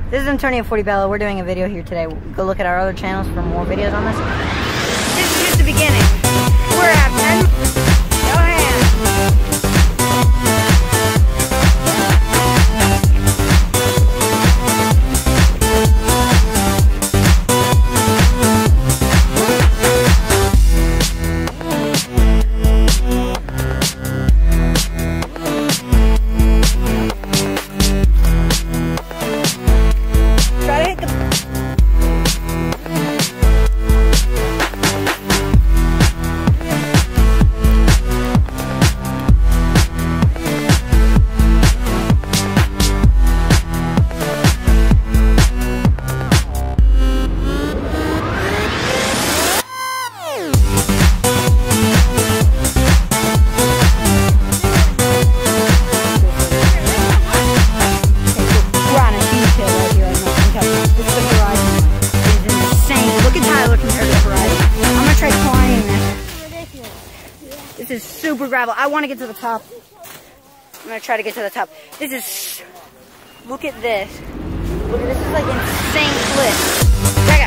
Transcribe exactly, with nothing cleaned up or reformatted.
This is Antonio Fortibello. We're doing a video here today. Go look at our other channels for more videos on this. This is just the beginning. We're at ten. Go ahead. This is super gravel. I want to get to the top. I'm going to try to get to the top. This is, look at this. Look at this, is like insane cliff.